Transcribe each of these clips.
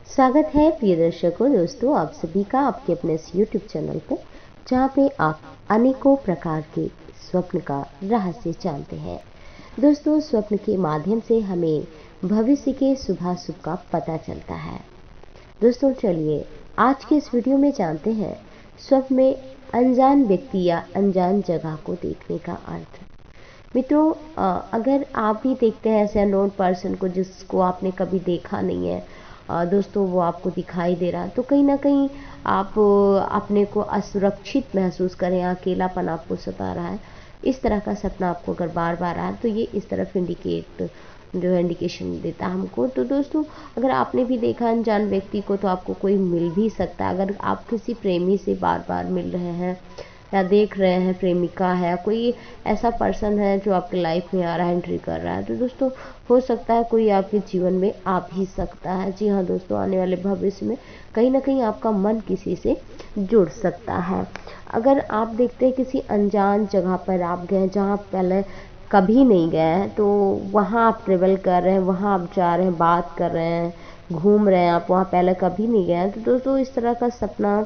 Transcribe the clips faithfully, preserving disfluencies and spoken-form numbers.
स्वागत है प्रिय दर्शकों, दोस्तों आप सभी का आपके अपने इस यूट्यूब चैनल पे, जहाँ पे आप अनेकों प्रकार के स्वप्न का रहस्य जानते हैं। दोस्तों, स्वप्न के माध्यम से हमें भविष्य के शुभाशुभ का पता चलता है। दोस्तों चलिए आज के इस वीडियो में जानते हैं स्वप्न में अनजान व्यक्ति या अनजान जगह को देखने का अर्थ। मित्रों, अगर आप भी देखते हैं ऐसे अननोन पर्सन को जिसको आपने कभी देखा नहीं है, दोस्तों वो आपको दिखाई दे रहा है, तो कहीं ना कहीं आप अपने को असुरक्षित महसूस करें, अकेलापन आपको सता रहा है, इस तरह का सपना आपको अगर बार बार आए तो ये इस तरफ इंडिकेट जो है इंडिकेशन देता है हमको। तो दोस्तों अगर आपने भी देखा अनजान व्यक्ति को तो आपको कोई मिल भी सकता है। अगर आप किसी प्रेमी से बार बार मिल रहे हैं या देख रहे हैं, प्रेमिका है, कोई ऐसा पर्सन है जो आपके लाइफ में आ रहा है, एंट्री कर रहा है, तो दोस्तों हो सकता है कोई आपके जीवन में आ भी सकता है। जी हाँ दोस्तों, आने वाले भविष्य में कहीं ना कहीं आपका मन किसी से जुड़ सकता है। अगर आप देखते हैं किसी अनजान जगह पर आप गए जहाँ पहले कभी नहीं गए हैं, तो वहाँ आप ट्रेवल कर रहे हैं, वहाँ आप जा रहे हैं, बात कर रहे हैं, घूम रहे हैं, आप वहाँ पहले कभी नहीं गए हैं, तो दोस्तों इस तरह का सपना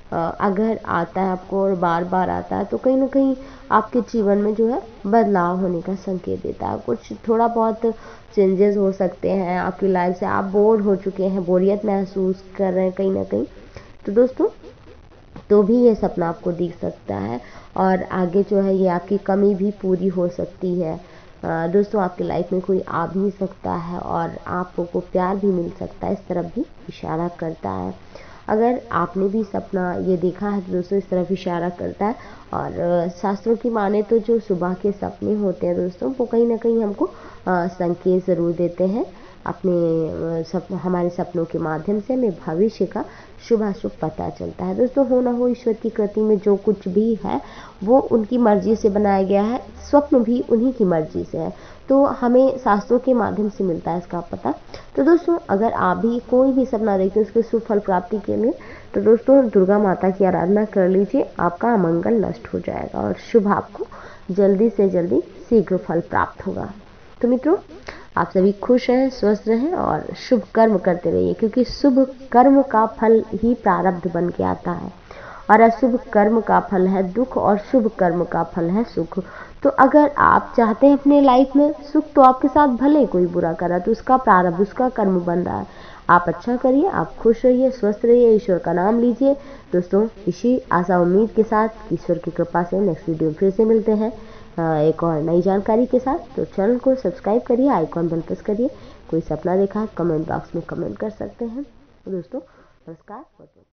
अगर आता है आपको और बार बार आता है तो कहीं ना कहीं आपके जीवन में जो है बदलाव होने का संकेत देता है। कुछ थोड़ा बहुत चेंजेस हो सकते हैं आपकी लाइफ से। आप बोर हो चुके हैं, बोरियत महसूस कर रहे हैं कहीं ना कहीं, तो दोस्तों तो भी ये सपना आपको दिख सकता है और आगे जो है ये आपकी कमी भी पूरी हो सकती है। दोस्तों आपकी लाइफ में कोई आ भी सकता है और आपको प्यार भी मिल सकता है, इस तरफ भी इशारा करता है। अगर आपने भी सपना ये देखा है तो दोस्तों इस तरफ इशारा करता है। और शास्त्रों की माने तो जो सुबह के सपने होते हैं दोस्तों, वो कहीं ना कहीं हमको संकेत ज़रूर देते हैं। अपने सप हमारे सपनों के माध्यम से हमें भविष्य का शुभाशुभ पता चलता है। दोस्तों हो ना हो ईश्वर की कृति में जो कुछ भी है वो उनकी मर्जी से बनाया गया है, स्वप्न भी उन्हीं की मर्जी से है, तो हमें शास्त्रों के माध्यम से मिलता है इसका पता। तो दोस्तों अगर आप भी कोई भी सपना देखते हैं उसके शुभ फल प्राप्ति के लिए, तो दोस्तों दुर्गा माता की आराधना कर लीजिए, आपका अमंगल नष्ट हो जाएगा और शुभ आपको जल्दी से जल्दी शीघ्र फल प्राप्त होगा। तो मित्रों आप सभी खुश रहें, स्वस्थ रहें और शुभ कर्म करते रहिए, क्योंकि शुभ कर्म का फल ही प्रारब्ध बन के आता है और अशुभ कर्म का फल है दुख और शुभ कर्म का फल है सुख। तो अगर आप चाहते हैं अपने लाइफ में सुख, तो आपके साथ भले कोई बुरा करा तो उसका प्रारब्ध, उसका कर्म बन रहा है। आप अच्छा करिए, आप खुश रहिए, स्वस्थ रहिए, ईश्वर का नाम लीजिए। दोस्तों इसी आशा उम्मीद के साथ ईश्वर की कृपा से नेक्स्ट वीडियो फिर से मिलते हैं एक और नई जानकारी के साथ। तो चैनल को सब्सक्राइब करिए, आइकॉन बेल प्रेस करिए। कोई सपना देखा कमेंट बॉक्स में कमेंट कर सकते हैं। दोस्तों नमस्कार।